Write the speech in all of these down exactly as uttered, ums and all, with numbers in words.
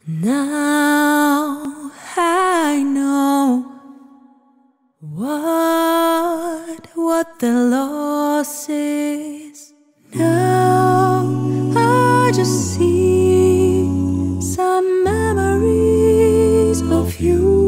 Now I know what what the loss is. Now I just see some memories of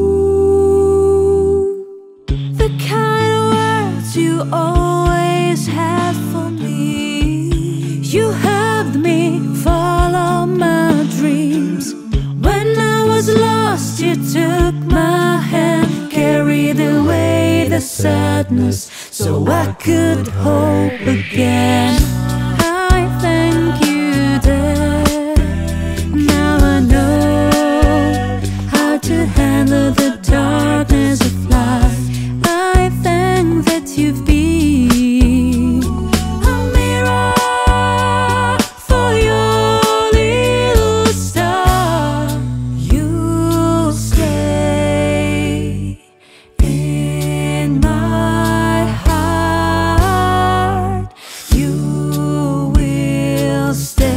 you, the kind of words you always had for me. You helped me follow my dreams. When I was lost, you took my hand, carried away the sadness so I could hope again. I thank you, Dad. Now I know how to handle the darkness of life. I thank that you've been a mirror for your little star. You'll stay in my heart. You will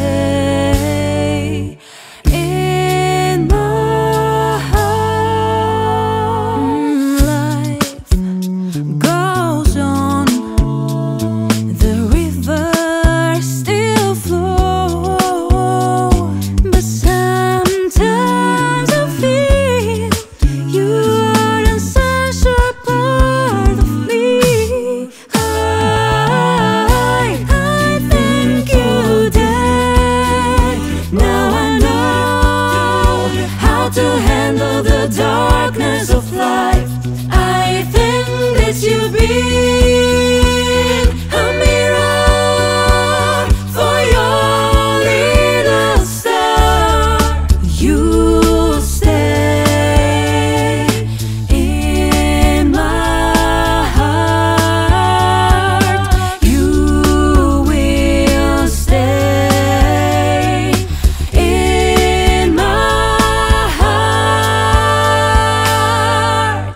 stay in my heart. Life goes on, the river still flows, but sometimes I feel you are an essential part of me. I, I thank you, Dad. Now I know how to handle the darkness of life. I think that you've been a mirror for your little star. You'll stay in my heart. You will stay in my heart.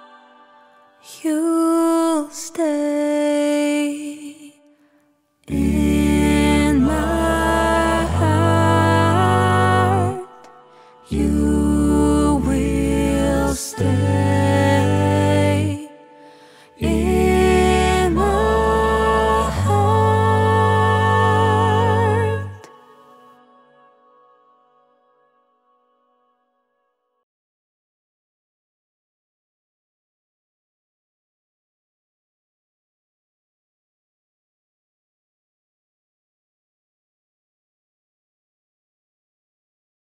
You'll stay in